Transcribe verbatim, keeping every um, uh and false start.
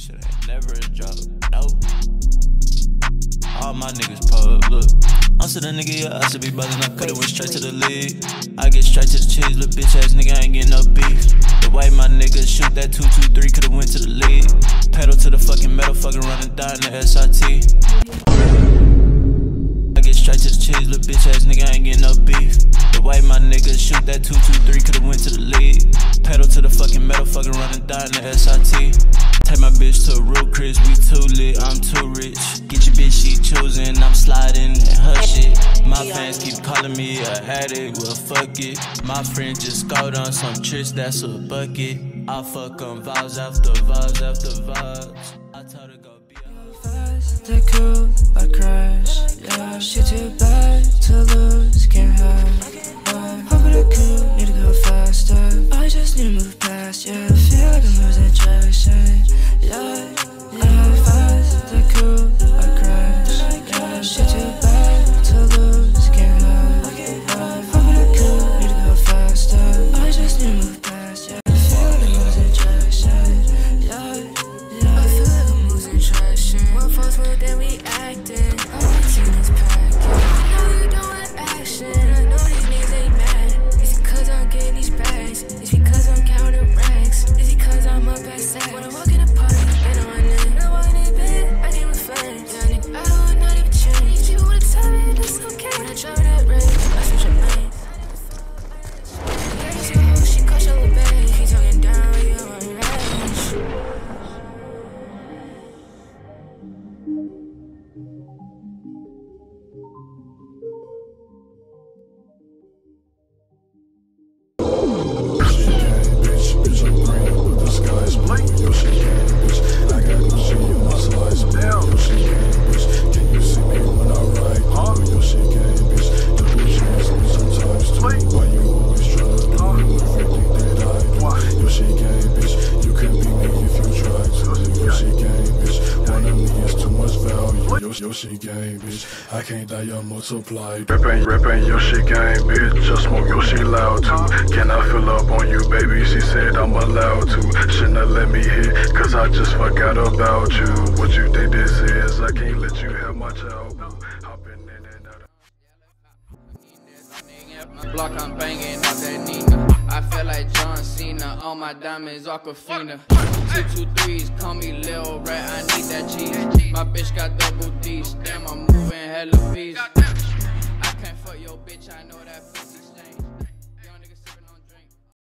Shit ain't never a joke, nope. All my niggas pub, look. I'm still a nigga, yeah, I should be buzzing. I could've went straight to the league. I get straight to the cheese, little bitch ass nigga, I ain't getting no beef. The way my niggas shoot that two two three, could've went to the league. Pedal to the fucking metal, fucking running down the S I T. I get straight to the cheese, little bitch ass nigga, I ain't getting no beef. The way my niggas shoot that two two three, could've went to the league. Pedal to the fucking metal, fucking running down the S I T. Take my bitch to a real Chris, we too lit, I'm too rich. Get your bitch, she choosing, I'm sliding and her shit. My fans keep calling me a addict, well fuck it. My friend just scored on some tricks, that's a bucket. I fuck on vibes after vibes after vibes. I told her go be fast, the cool, I crash. Yeah, shit too bad to lose, can't have. Uh, Hop in the coupe, need to go faster. I just need to move past, yeah. I feel like I'm losing traction. Yeah, yeah, fast, the cool, I crash. Yeah, shit too bad to lose, can't have. Uh, Hop in the coupe, need to go faster. I just need to move past, yeah. I feel like I'm losing traction. Yeah, yeah, I feel like I'm losing traction. One false word, then we acting. I've seen this pack. I know you don't want action. I know these niggas ain't mad. It's because I'm getting these bags. It's because I'm counting racks. It's because I'm up at sex. When I walk in the party, and I'm on it. When I walk in the bed, I get my friends. Yeah, nigga, I don't not even change. People wanna tell me that's okay. When I drive that range, I switch your lanes. Yeah, this hoe, she caught your little babe. He talking down, you on range. Your shit game, bitch. I can't die, I'm multiplied. Rapping, rapping, your shit game, bitch. Just smoke your shit loud too. Can I fill up on you, baby? She said I'm allowed to. Shouldn't have let me hit, cause I just forgot about you. What you think this is? I can't let you have my child. Hopping in and out. Block, I'm banging up that Nina. I feel like John Cena, all my diamonds Aquafina. Two two threes, call me Lil Rat, I need that cheese. My bitch got double D's, damn I'm moving hella beats. I can't fuck your bitch, I know that.